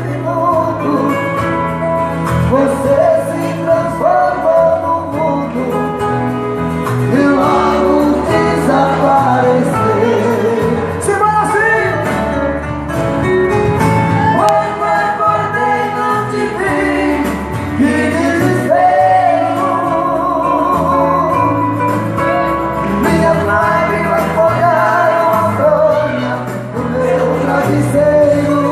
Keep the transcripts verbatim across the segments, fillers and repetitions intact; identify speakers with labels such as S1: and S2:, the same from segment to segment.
S1: minuto você se transformou no mundo e logo desapareceu. Se vai assim! Quando acordei não te vi, que desespero. Minhas lágrimas molharam a fronha do meu travesseiro.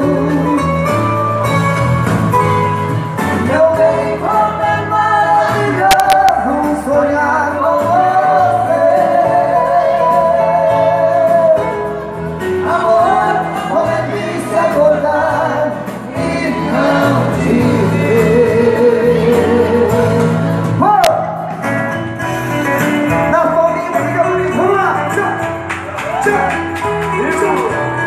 S1: Meu bem, como é maravilhoso sonhar com você. Amor, como é triste acordar e não te ver. Oh! Nas palminhas, fica bonito, vamos lá! Tchau! Tchau! Isso!